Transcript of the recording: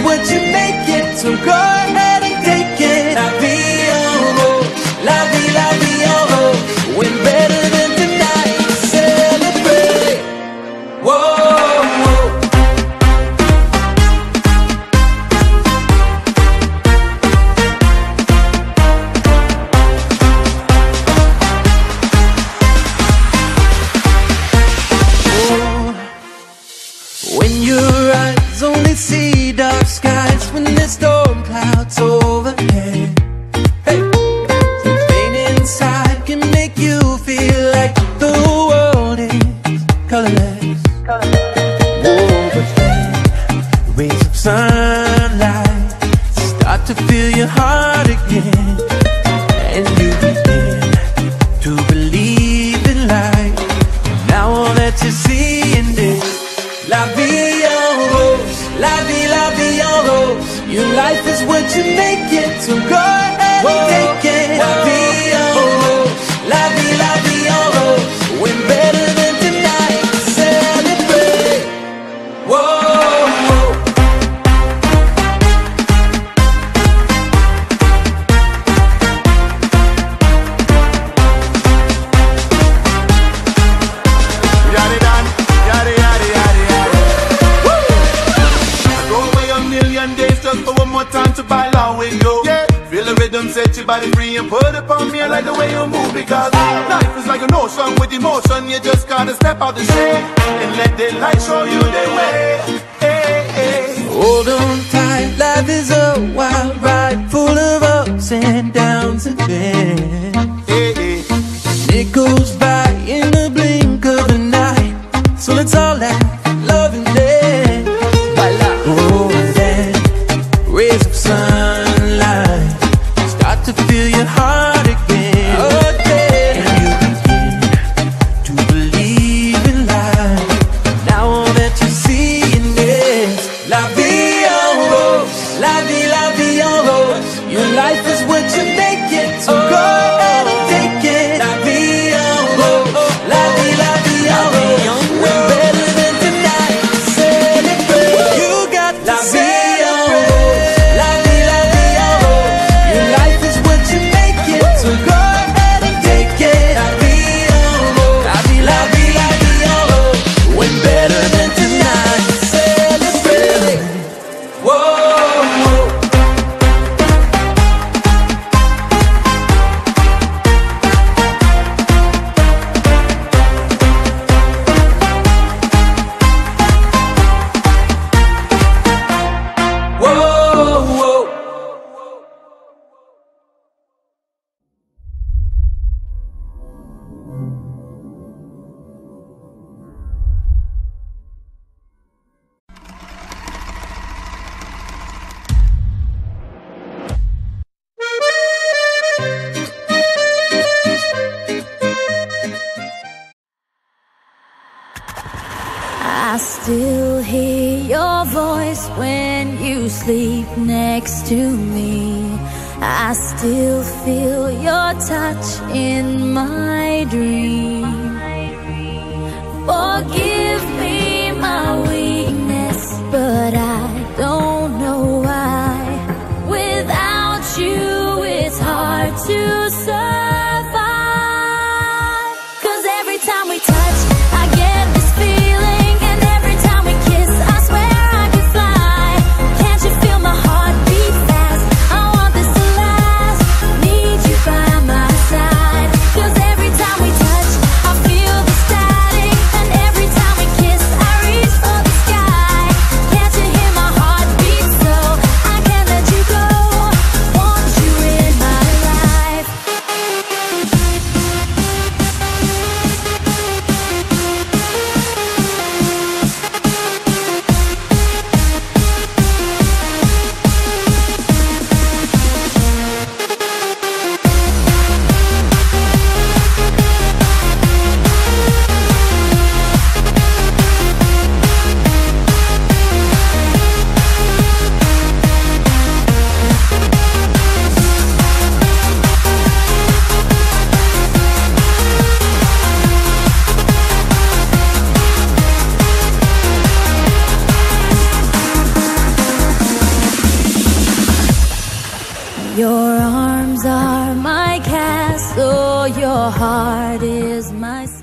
what you make it, so go ahead and take it. La vie en rose, la vie en rose. When better than tonight, celebrate. Whoa. When your eyes only see dark skies, when there's storm clouds overhead, hey, the pain inside can make you feel like the world is colorless. Whoa, but then rays of sunlight start to fill your heart again, and you begin to believe in life. Now all that you're seeing is la vie en rose, la vie en rose. Your life is what you make it, so go ahead and take it. La vie en rose, la vie en rose. When better than tonight, celebrate. Whoa. Time to buy along with you. Yeah. Feel the rhythm, set your body free and put it on me. I like the way you move because life is like an ocean with emotion. You just gotta step out the shade and let the light show you the way. Hey, hey. Hold on tight, life is a wild ride full of ups and downs again. Hey, hey. It goes by in the blink of an eye, so let's all laugh, love and dance. Oh, and then rays of sunlight start to fill your heart again. And you begin to believe in life. Now all that you're seeing is la vie en rose, la vie en rose. Your life is what you make it, so go ahead and take it. La vie en rose, la vie en rose. When better than tonight, celebrate. You got la vie. I still hear your voice when you sleep next to me. I still feel your touch in my dream. Forgive me my weakness, but I don't know why. Without you, it's hard to survive. 'Cause every time we touch, I get this feeling. Every time we Your arms are my castle, your heart is my